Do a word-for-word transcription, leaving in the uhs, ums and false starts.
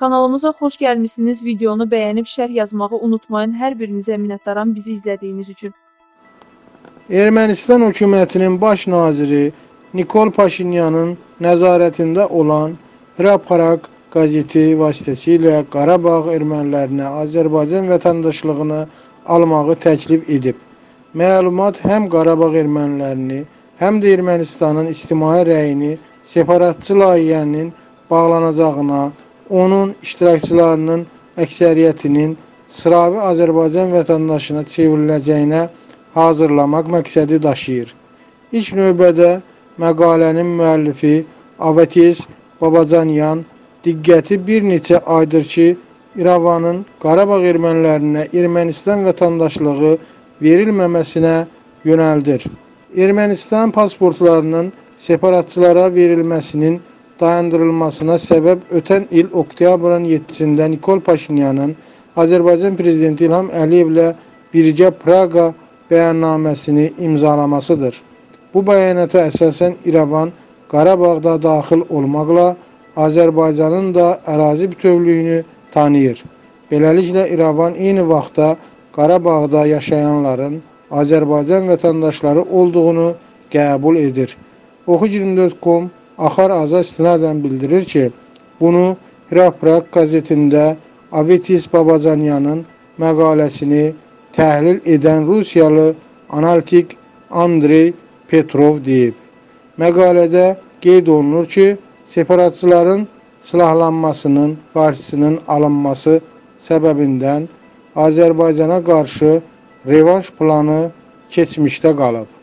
Kanalımıza xoş gəlmişsiniz. Videonu bəyənib şərh yazmağı unutmayın. Hər birinizə minnətdaram bizi izlədiyiniz üçün. Ermənistan hökumətinin baş naziri Nikol Paşinyanın nəzarətində olan Hraparak qəzeti vasitəsilə Qarabağ ermənilərinə Azərbaycan vətəndaşlığını almağı təklif edib. Məlumat həm Qarabağ ermənilərini, həm də Ermənistanın ictimai rəyini separatçı layihənin bağlanacağına, onun iştirakçılarının əksəriyyətinin sıravi Azərbaycan vətəndaşına çevriləcəyinə hazırlamaq məqsədi daşıyır. İlk növbədə məqalənin müəllifi Avetis Babacanyan diqqəti bir neçə aydır ki, İrəvanın Qarabağ ermənilərinə Ermənistan vətəndaşlığı verilməməsinə yönəldir. Ermənistan pasportlarının separatçılara verilməsinin dayandırılmasına səbəb ötən il oktyabrın yeddisində Nikol Paşinyanın Azərbaycan Prezidenti İlham Əliyevlə birgə Praqa bəyannaməsini imzalamasıdır. Bu bəyanata əsasən İrəvan Qarabağda daxil olmaqla Azərbaycanın da ərazi bütövlüyünü tanıyır. Beləliklə İrəvan eyni vaxtda Qarabağda yaşayanların Azərbaycan vətəndaşları olduğunu qəbul edir. Oxu iyirmi dörd nöqtə com Axar Aza istinadən bildirir ki, bunu Hraparak qəzetində Avetis Babacanyanın məqaləsini təhlil edən Rusiyalı analitik Andrey Petrov deyib. Məqalədə qeyd olunur ki, separatçıların silahlanmasının qarşısının alınması səbəbindən Azərbaycana qarşı revanş planı keçmişdə qalıb.